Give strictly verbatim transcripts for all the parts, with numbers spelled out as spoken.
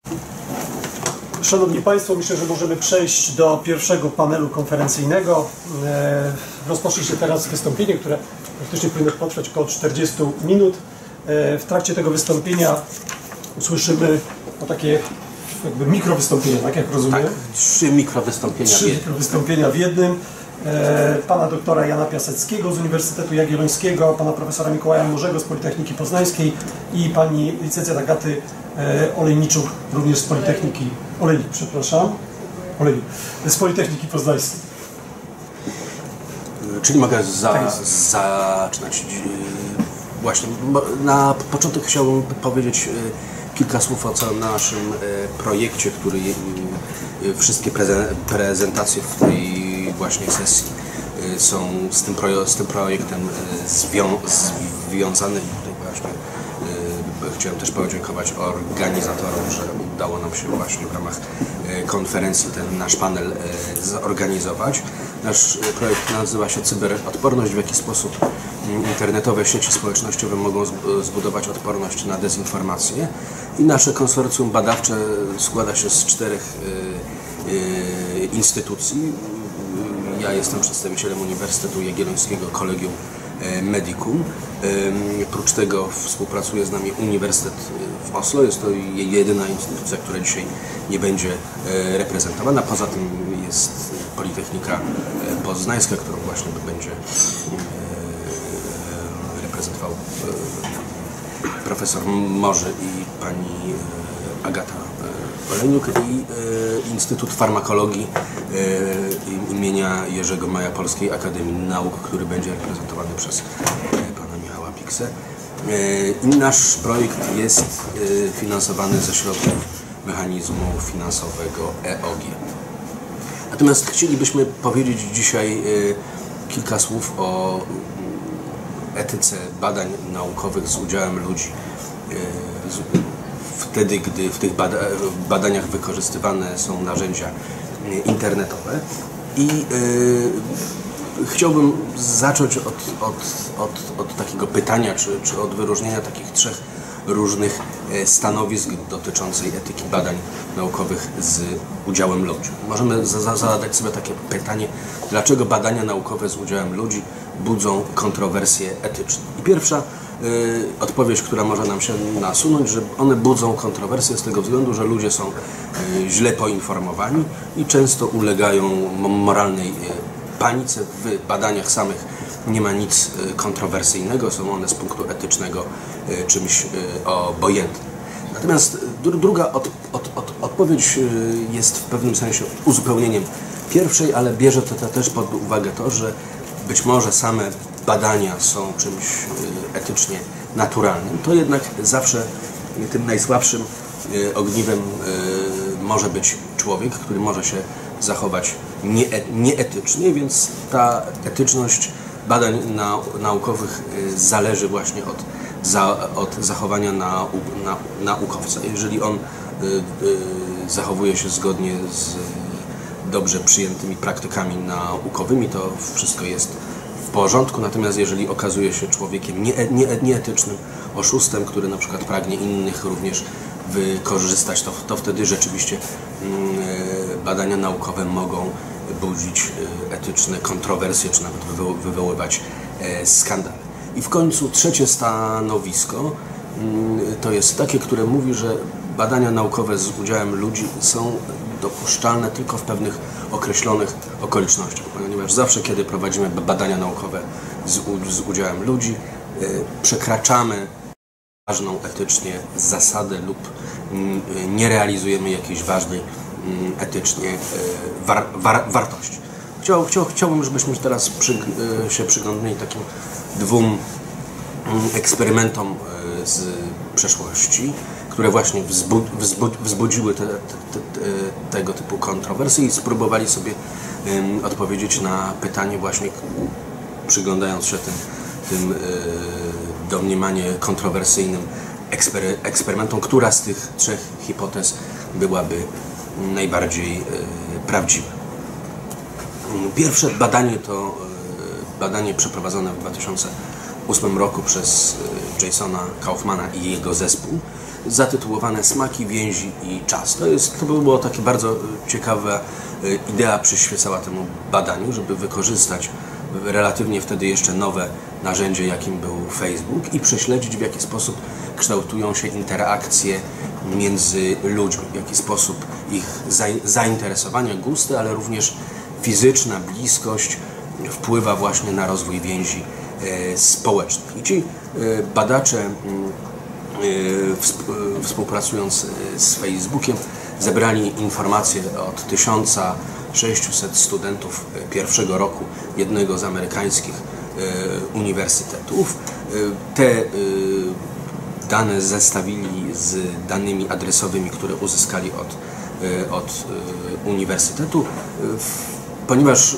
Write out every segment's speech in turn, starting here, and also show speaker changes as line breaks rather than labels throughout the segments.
Szanowni Państwo, myślę, że możemy przejść do pierwszego panelu konferencyjnego. Rozpocznie się teraz wystąpienie, które praktycznie powinno potrwać około czterdziestu minut. W trakcie tego wystąpienia usłyszymy no, takie jakby mikrowystąpienia, tak jak rozumiem?
Tak, trzy mikrowystąpienia
Trzy
w jednym.
mikrowystąpienia w jednym. Pana doktora Jana Piaseckiego z Uniwersytetu Jagiellońskiego, pana profesora Mikołaja Morzego z Politechniki Poznańskiej i pani licencjat Agaty Olejniczuk, również z Politechniki, Olejnik, przepraszam, Olejnik, z Politechniki Poznańskiej.
Czyli mogę za, tak zaczynać. Właśnie, na początek chciałbym powiedzieć kilka słów o całym naszym projekcie, który wszystkie prezentacje w tej właśnie sesji są z tym, proje z tym projektem zwią związane. Tutaj właśnie chciałem też podziękować organizatorom, że udało nam się właśnie w ramach konferencji ten nasz panel zorganizować. Nasz projekt nazywa się Cyberodporność. W jaki sposób internetowe sieci społecznościowe mogą zbudować odporność na dezinformację. I nasze konsorcjum badawcze składa się z czterech instytucji. Ja jestem przedstawicielem Uniwersytetu Jagiellońskiego Collegium Medicum. Oprócz tego współpracuje z nami Uniwersytet w Oslo. Jest to jedyna instytucja, która dzisiaj nie będzie reprezentowana. Poza tym jest Politechnika Poznańska, którą właśnie będzie reprezentował profesor Morzy i pani Agata Olejniuk i e, Instytut Farmakologii e, imienia Jerzego Maja Polskiej Akademii Nauk, który będzie reprezentowany przez e, pana Michała Piksę. E, I nasz projekt jest e, finansowany ze środków mechanizmu finansowego E O G. Natomiast chcielibyśmy powiedzieć dzisiaj e, kilka słów o etyce badań naukowych z udziałem ludzi. E, z, Wtedy, gdy w tych bada badaniach wykorzystywane są narzędzia internetowe. I yy, chciałbym zacząć od, od, od, od takiego pytania, czy, czy od wyróżnienia takich trzech różnych stanowisk dotyczących etyki badań naukowych z udziałem ludzi. Możemy za zadać sobie takie pytanie, dlaczego badania naukowe z udziałem ludzi budzą kontrowersje etyczne. I pierwsza y, odpowiedź, która może nam się nasunąć, że one budzą kontrowersje z tego względu, że ludzie są y, źle poinformowani i często ulegają moralnej y, panice. W badaniach samych nie ma nic y, kontrowersyjnego, są one z punktu etycznego y, czymś y, obojętnym. Natomiast dru druga od, od, od, odpowiedź y, jest w pewnym sensie uzupełnieniem pierwszej, ale bierze to, to też pod uwagę to, że być może same badania są czymś etycznie naturalnym, to jednak zawsze tym najsłabszym ogniwem może być człowiek, który może się zachować nieetycznie, więc ta etyczność badań naukowych zależy właśnie od, za, od zachowania nau, na, naukowca. Jeżeli on zachowuje się zgodnie z dobrze przyjętymi praktykami naukowymi, to wszystko jest w porządku, natomiast jeżeli okazuje się człowiekiem nie, nie, nieetycznym, oszustem, który na przykład pragnie innych również wykorzystać, to, to wtedy rzeczywiście mm, badania naukowe mogą budzić etyczne kontrowersje, czy nawet wywo wywoływać e, skandale. I w końcu trzecie stanowisko mm, to jest takie, które mówi, że badania naukowe z udziałem ludzi są dopuszczalne tylko w pewnych określonych okolicznościach, ponieważ zawsze, kiedy prowadzimy badania naukowe z, z udziałem ludzi, yy, przekraczamy ważną etycznie zasadę lub yy, nie realizujemy jakiejś ważnej yy, etycznie yy, war, war, wartości. Chciał, chciał, chciałbym, żebyśmy teraz przy, yy, się przyglądali takim dwóm yy, eksperymentom yy, z przeszłości, które właśnie wzbu wzbu wzbudziły te, te, te, te, tego typu kontrowersje i spróbowali sobie um, odpowiedzieć na pytanie właśnie przyglądając się tym, tym yy, domniemanie kontrowersyjnym ekspery eksperymentom, która z tych trzech hipotez byłaby najbardziej yy, prawdziwa. Pierwsze badanie to yy, badanie przeprowadzone w dwa tysiące ósmym roku przez yy, Jasona Kaufmana i jego zespół. zatytułowane Smaki, więzi i czas. To, jest, to było takie bardzo ciekawa idea, przyświecała temu badaniu, żeby wykorzystać relatywnie wtedy jeszcze nowe narzędzie, jakim był Facebook, i prześledzić, w jaki sposób kształtują się interakcje między ludźmi, w jaki sposób ich zainteresowania, gusty, ale również fizyczna bliskość wpływa właśnie na rozwój więzi społecznych. I ci badacze, współpracując z Facebookiem, zebrali informacje od tysiąca sześciuset studentów pierwszego roku jednego z amerykańskich uniwersytetów. Te dane zestawili z danymi adresowymi, które uzyskali od, od uniwersytetu, ponieważ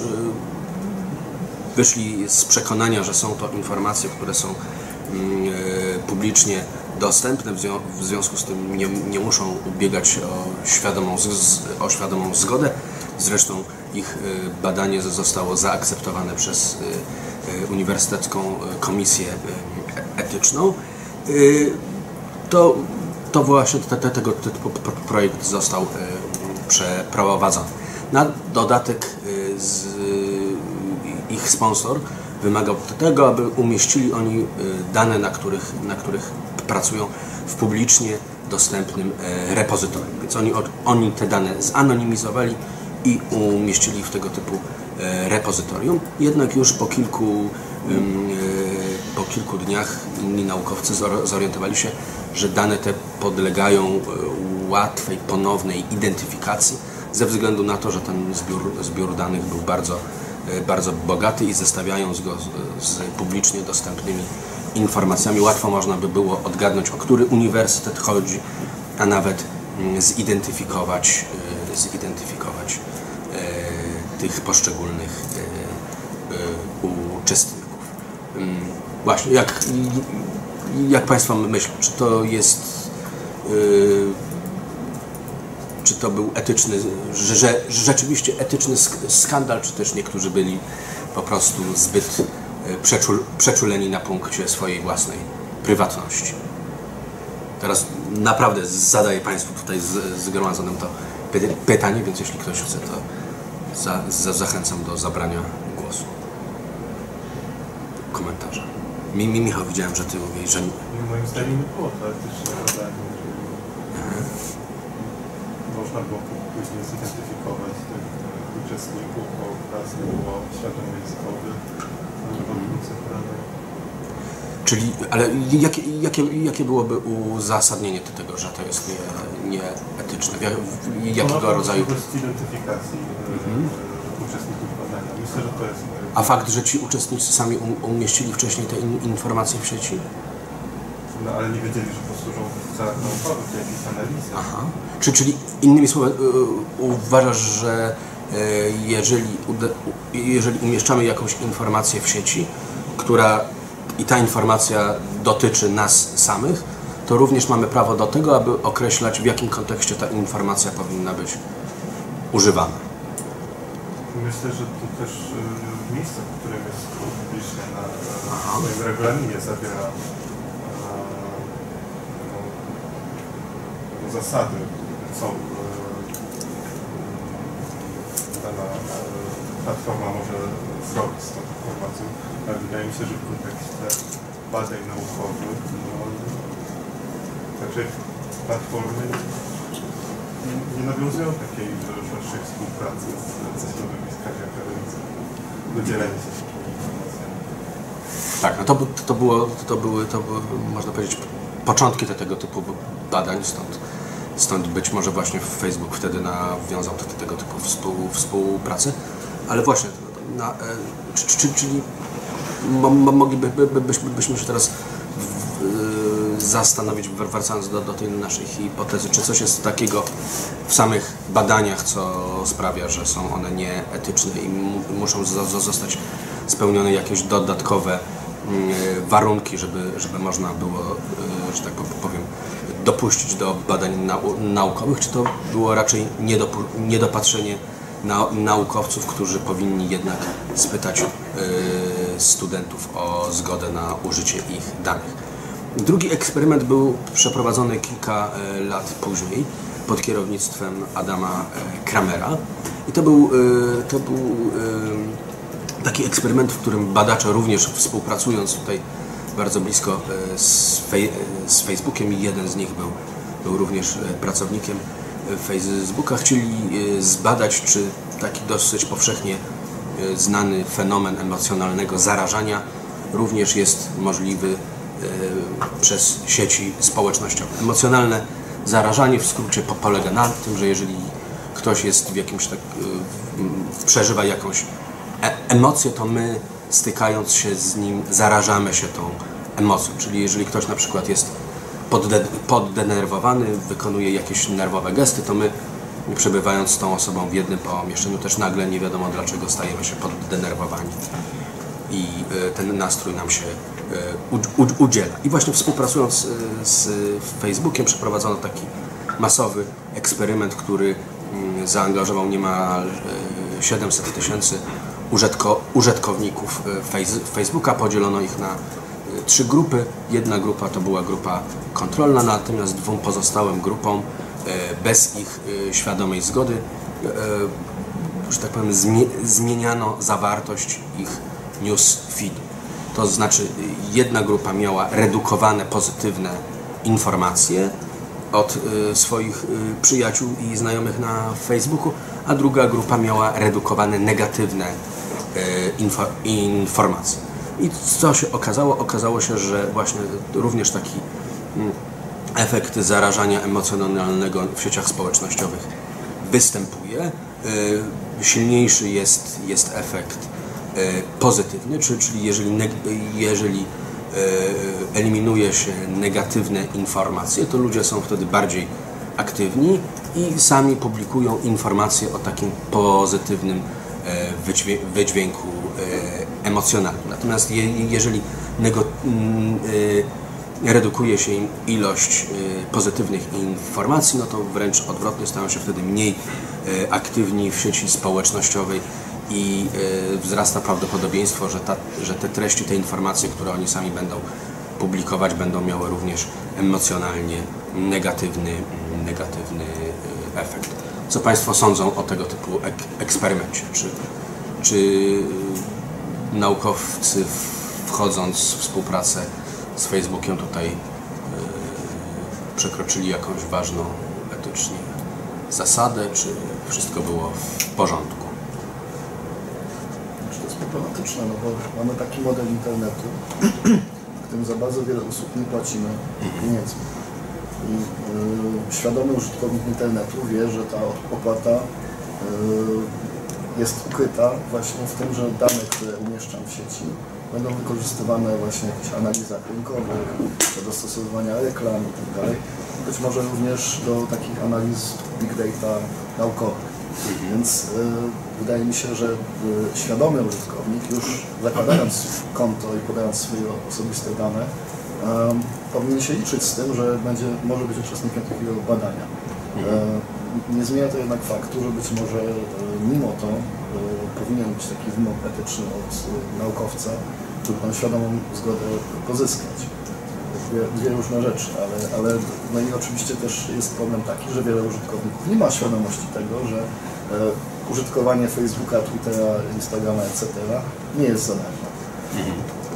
wyszli z przekonania, że są to informacje, które są publicznie dostępne, w związku z tym nie, nie muszą ubiegać o świadomą, o świadomą zgodę. Zresztą ich badanie zostało zaakceptowane przez Uniwersytecką Komisję Etyczną. To, to właśnie te, te, tego typu projekt został przeprowadzony. Na dodatek z, ich sponsor wymagał tego, aby umieścili oni dane, na których, na których pracują, w publicznie dostępnym repozytorium. Więc oni, oni te dane zanonimizowali i umieścili w tego typu repozytorium. Jednak już po kilku, po kilku dniach inni naukowcy zorientowali się, że dane te podlegają łatwej, ponownej identyfikacji ze względu na to, że ten zbiór, zbiór danych był bardzo, bardzo bogaty i zestawiając go z, z publicznie dostępnymi informacjami łatwo można by było odgadnąć, o który uniwersytet chodzi, a nawet zidentyfikować, zidentyfikować tych poszczególnych uczestników. Właśnie, jak, jak Państwo myślą, czy to jest, czy to był etyczny, że, że rzeczywiście etyczny skandal, czy też niektórzy byli po prostu zbyt przeczul, przeczuleni na punkcie swojej własnej prywatności? Teraz naprawdę zadaję Państwu tutaj zgromadzonym to pytanie, więc jeśli ktoś chce, to za, za, zachęcam do zabrania głosu. Komentarza. Mi, mi Michał, widziałem, że Ty mówisz, że...
Moim zdaniem było to etyczne badanie. Można było później zidentyfikować tych uczestników, bo okazji było świadomej zgody.
Czyli, ale jakie, jakie, jakie byłoby uzasadnienie tego, że to jest nie, nieetyczne? Jakiego rodzaju...
identyfikacji mhm. uczestników badania. Myślę, że to jest...
A fakt, że ci uczestnicy sami um, umieścili wcześniej te in, informacje w sieci?
No ale nie wiedzieli, że posłużą w celach naukowych, jakiejś analizy.
Aha. Czy, czyli innymi słowy, yy, uważasz, że yy, jeżeli, jeżeli umieszczamy jakąś informację w sieci, która i ta informacja dotyczy nas samych, to również mamy prawo do tego, aby określać, w jakim kontekście ta informacja powinna być używana.
Myślę, że to też y, miejsce, w którym jest publicznie na, na swoim regulaminie zawiera y, no, zasady, co y, dana y, platforma może zrobić z tą informacją. Ale wydaje mi się, że w kontekście badań naukowych, no, także platformy nie nawiązują takiej szerszej współpracy z, ze środowiskami akademickimi do dzielenia się takimi informacjami.
Tak, no to, to, było, to, były, to były, można powiedzieć, początki te, tego typu badań, stąd, stąd być może właśnie Facebook wtedy nawiązał te, tego typu współ, współpracę, ale właśnie, na, czy, czy, czyli moglibyśmy się teraz w, zastanowić, wracając do, do tej naszej hipotezy, czy coś jest takiego w samych badaniach, co sprawia, że są one nieetyczne i mu, muszą z, zostać spełnione jakieś dodatkowe warunki, żeby, żeby można było, że tak powiem, dopuścić do badań nau, naukowych, czy to było raczej niedopu, niedopatrzenie na, naukowców, którzy powinni jednak spytać y, studentów o zgodę na użycie ich danych. Drugi eksperyment był przeprowadzony kilka lat później pod kierownictwem Adama Kramera i to był, to był taki eksperyment, w którym badacze również współpracując tutaj bardzo blisko z, fej, z Facebookiem i jeden z nich był, był również pracownikiem Facebooka, chcieli zbadać, czy taki dosyć powszechnie znany fenomen emocjonalnego zarażania również jest możliwy przez sieci społecznościowe. Emocjonalne zarażanie w skrócie polega na tym, że jeżeli ktoś jest w jakimś tak, przeżywa jakąś emocję, to my stykając się z nim zarażamy się tą emocją. Czyli jeżeli ktoś na przykład jest podde poddenerwowany, wykonuje jakieś nerwowe gesty, to my przebywając z tą osobą w jednym pomieszczeniu też nagle nie wiadomo dlaczego stajemy się poddenerwowani i ten nastrój nam się udziela. I właśnie współpracując z Facebookiem przeprowadzono taki masowy eksperyment, który zaangażował niemal siedemset tysięcy użytkowników Facebooka. Podzielono ich na trzy grupy. Jedna grupa to była grupa kontrolna, natomiast dwóm pozostałym grupom bez ich świadomej zgody, że tak powiem, zmieniano zawartość ich newsfeedu. To znaczy jedna grupa miała redukowane pozytywne informacje od swoich przyjaciół i znajomych na Facebooku, a druga grupa miała redukowane negatywne info, informacje. I co się okazało? Okazało się, że właśnie również taki efekt zarażania emocjonalnego w sieciach społecznościowych występuje. Silniejszy jest, jest efekt pozytywny, czyli jeżeli, jeżeli eliminuje się negatywne informacje, to ludzie są wtedy bardziej aktywni i sami publikują informacje o takim pozytywnym wydźwięku emocjonalnym. Natomiast je, jeżeli nego, redukuje się im ilość pozytywnych informacji, no to wręcz odwrotnie, stają się wtedy mniej aktywni w sieci społecznościowej i wzrasta prawdopodobieństwo, że, ta, że te treści, te informacje, które oni sami będą publikować, będą miały również emocjonalnie negatywny, negatywny efekt. Co Państwo sądzą o tego typu ek eksperymencie? Czy, czy naukowcy wchodząc w współpracę z Facebookiem tutaj yy, przekroczyli jakąś ważną etycznie zasadę, czy wszystko było w porządku?
To jest problematyczne, no bo mamy taki model internetu, w którym za bardzo wiele usług nie płacimy pieniędzmi. I yy, świadomy użytkownik internetu wie, że ta opłata yy, jest ukryta właśnie w tym, że dane, które umieszczam w sieci, będą wykorzystywane właśnie w jakichś analizach rynkowych, do dostosowywania reklam itd. Być może również do takich analiz big data naukowych. Więc y, wydaje mi się, że y, świadomy użytkownik już zakładając konto i podając swoje osobiste dane, y, powinien się liczyć z tym, że będzie, może być uczestnikiem takiego badania. Y, nie zmienia to jednak faktu, że być może y, mimo to y, powinien być taki wymóg etyczny od y, naukowca, żeby tą świadomą zgodę pozyskać. Dwie, dwie różne rzeczy, ale, ale no i oczywiście też jest problem taki, że wiele użytkowników nie ma świadomości tego, że e, użytkowanie Facebooka, Twittera, Instagrama, et cetera nie jest za darmo. Mhm.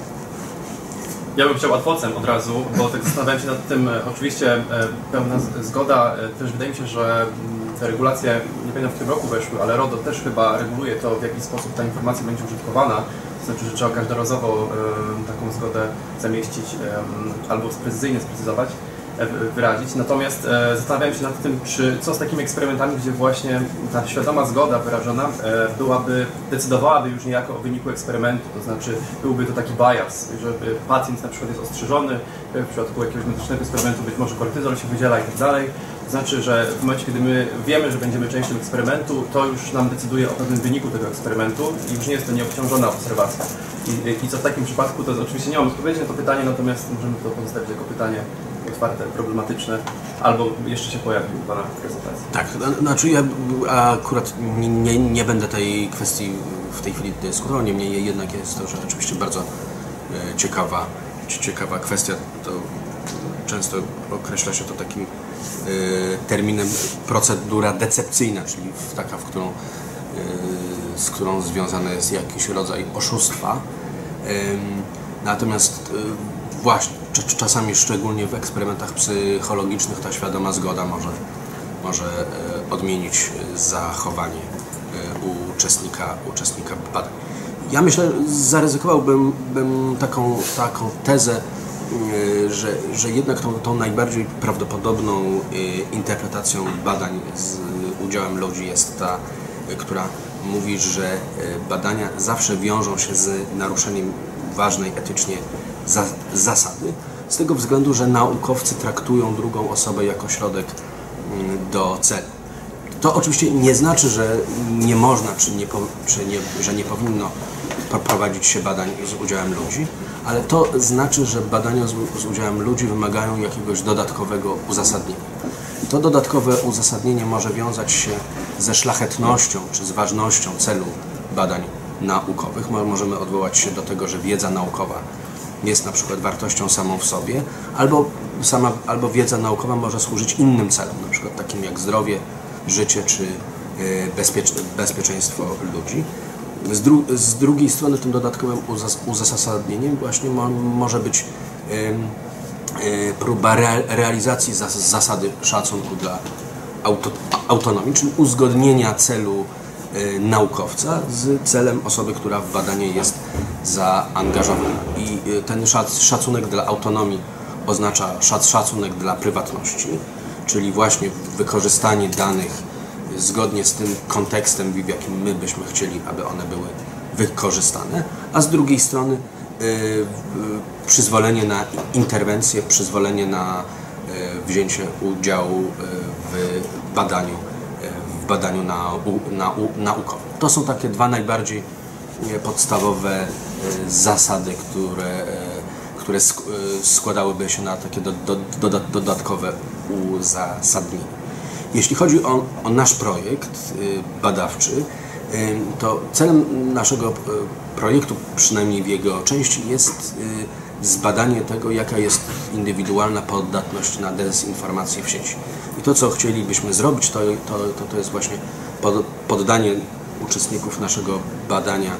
Ja bym chciał adwocem od razu, bo tak zastanawiałem się nad tym, oczywiście e, pełna zgoda, e, też wydaje mi się, że te regulacje, nie pamiętam w tym roku weszły, ale RODO też chyba reguluje to, w jaki sposób ta informacja będzie użytkowana. To znaczy, że trzeba każdorazowo e, taką zgodę zamieścić e, albo precyzyjnie sprecyzować, e, wyrazić. Natomiast e, zastanawiałem się nad tym, czy co z takimi eksperymentami, gdzie właśnie ta świadoma zgoda wyrażona e, byłaby, decydowałaby już niejako o wyniku eksperymentu. To znaczy, byłby to taki bias, że pacjent na przykład jest ostrzeżony, w przypadku jakiegoś medycznego eksperymentu być może kortyzol się wydziela i tak dalej. To znaczy, że w momencie, kiedy my wiemy, że będziemy częścią eksperymentu, to już nam decyduje o pewnym wyniku tego eksperymentu i już nie jest to nieobciążona obserwacja. I, i co w takim przypadku, to oczywiście nie mam odpowiedzi na to pytanie, natomiast możemy to pozostawić jako pytanie otwarte, problematyczne, albo jeszcze się pojawi u Pana w prezentacji.
Tak, znaczy ja akurat nie, nie, nie będę tej kwestii w tej chwili dyskutował, niemniej jednak jest to, że oczywiście bardzo ciekawa, ciekawa kwestia. To często określa się to takim terminem procedura decepcyjna, czyli taka, w którą, z którą związany jest jakiś rodzaj oszustwa. Natomiast właśnie czasami, szczególnie w eksperymentach psychologicznych, ta świadoma zgoda może, może odmienić zachowanie uczestnika, uczestnika badań. Ja myślę, zaryzykowałbym bym taką, taką tezę, że, że jednak tą, tą najbardziej prawdopodobną interpretacją badań z udziałem ludzi jest ta, która mówi, że badania zawsze wiążą się z naruszeniem ważnej etycznie za, zasady, z tego względu, że naukowcy traktują drugą osobę jako środek do celu. To oczywiście nie znaczy, że nie można, czy, nie, czy nie, że nie powinno prowadzić się badań z udziałem ludzi, ale to znaczy, że badania z, z udziałem ludzi wymagają jakiegoś dodatkowego uzasadnienia. To dodatkowe uzasadnienie może wiązać się ze szlachetnością czy z ważnością celu badań naukowych. Możemy odwołać się do tego, że wiedza naukowa jest na przykład wartością samą w sobie, albo, sama, albo wiedza naukowa może służyć innym celom, na przykład takim jak zdrowie, życie czy bezpiecz, bezpieczeństwo ludzi. Z, dru, z drugiej strony tym dodatkowym uzas, uzasadnieniem właśnie mo, może być y, y, próba re, realizacji zas, zasady szacunku dla auto, autonomii, czyli uzgodnienia celu y, naukowca z celem osoby, która w badanie jest zaangażowana. I y, ten szac, szacunek dla autonomii oznacza szac, szacunek dla prywatności, czyli właśnie wykorzystanie danych zgodnie z tym kontekstem, w jakim my byśmy chcieli, aby one były wykorzystane, a z drugiej strony y, y, przyzwolenie na interwencję, przyzwolenie na y, wzięcie udziału y, w badaniu, y, w badaniu nau, nau, naukowym. To są takie dwa najbardziej y, podstawowe y, zasady, które, y, które sk y, składałyby się na takie do, do, do, dodatkowe uzasadnienie. Jeśli chodzi o, o nasz projekt y, badawczy, y, to celem naszego y, projektu, przynajmniej w jego części, jest y, zbadanie tego, jaka jest indywidualna podatność na dezinformację w sieci. I to, co chcielibyśmy zrobić, to, to, to, to jest właśnie pod, poddanie uczestników naszego badania,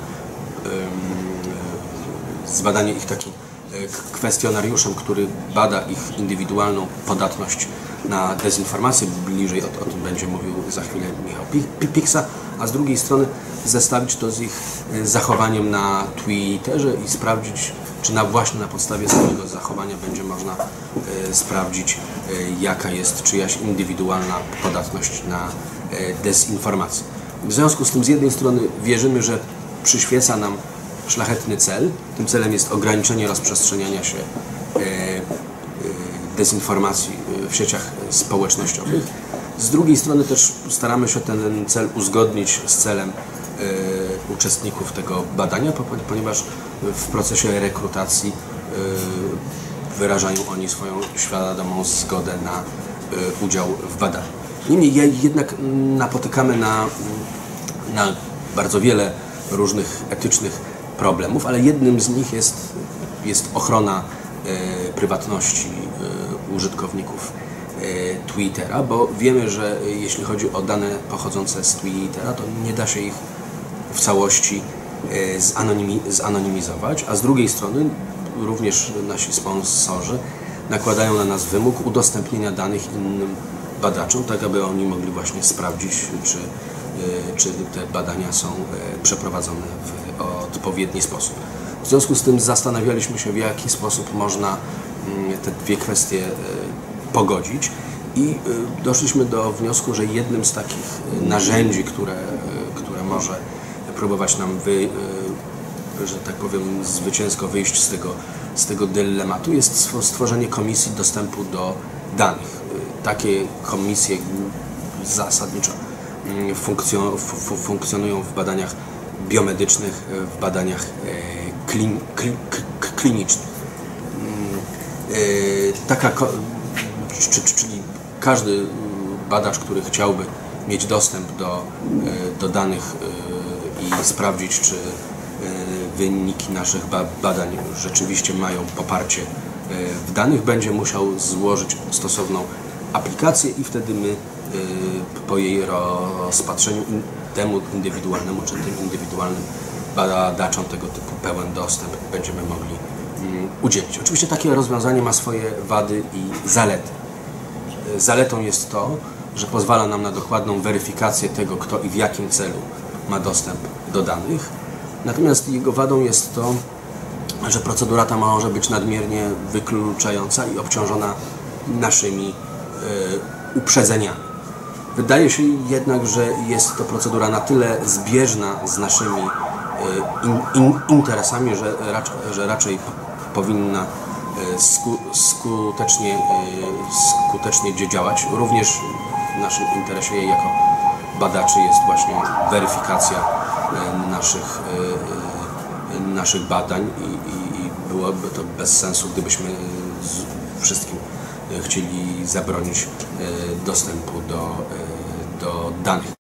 y, zbadanie ich takim kwestionariuszem, który bada ich indywidualną podatność na dezinformację. Bliżej o, o tym będzie mówił za chwilę Michał Piksa, a z drugiej strony zestawić to z ich zachowaniem na Twitterze i sprawdzić, czy na, właśnie na podstawie swojego zachowania będzie można e, sprawdzić, e, jaka jest czyjaś indywidualna podatność na e, dezinformację. W związku z tym z jednej strony wierzymy, że przyświeca nam szlachetny cel. Tym celem jest ograniczenie rozprzestrzeniania się e, e, dezinformacji w sieciach społecznościowych. Z drugiej strony też staramy się ten cel uzgodnić z celem e, uczestników tego badania, ponieważ w procesie rekrutacji e, wyrażają oni swoją świadomą zgodę na e, udział w badaniu. Niemniej jednak napotykamy na, na bardzo wiele różnych etycznych problemów, ale jednym z nich jest, jest ochrona e, prywatności e, użytkowników e, Twittera, bo wiemy, że jeśli chodzi o dane pochodzące z Twittera, to nie da się ich w całości e, zanonimi, zanonimizować, a z drugiej strony również nasi sponsorzy nakładają na nas wymóg udostępnienia danych innym badaczom, tak aby oni mogli właśnie sprawdzić, czy, e, czy te badania są e, przeprowadzone w odpowiedni sposób. W związku z tym zastanawialiśmy się, w jaki sposób można te dwie kwestie pogodzić i doszliśmy do wniosku, że jednym z takich narzędzi, które, które może próbować nam, wy, że tak powiem, zwycięsko wyjść z tego, z tego dylematu, jest stworzenie komisji dostępu do danych. Takie komisje zasadniczo funkcjon, funkcjonują w badaniach biomedycznych, w badaniach klin, klin, klinicznych. Taka, czyli każdy badacz, który chciałby mieć dostęp do, do danych i sprawdzić, czy wyniki naszych badań rzeczywiście mają poparcie w danych, będzie musiał złożyć stosowną aplikację i wtedy my po jej rozpatrzeniu temu indywidualnemu czy tym indywidualnym badaczom tego typu pełen dostęp będziemy mogli udzielić. Oczywiście takie rozwiązanie ma swoje wady i zalety. Zaletą jest to, że pozwala nam na dokładną weryfikację tego, kto i w jakim celu ma dostęp do danych. Natomiast jego wadą jest to, że procedura ta może być nadmiernie wykluczająca i obciążona naszymi y, uprzedzeniami. Wydaje się jednak, że jest to procedura na tyle zbieżna z naszymi y, in, in, interesami, że, rac, że raczej powinna y, sku, skutecznie, y, skutecznie działać. Również w naszym interesie jako badaczy jest właśnie weryfikacja y, naszych, y, y, naszych badań i, i, i byłoby to bez sensu, gdybyśmy z wszystkim chcieli zabronić dostępu do, do danych.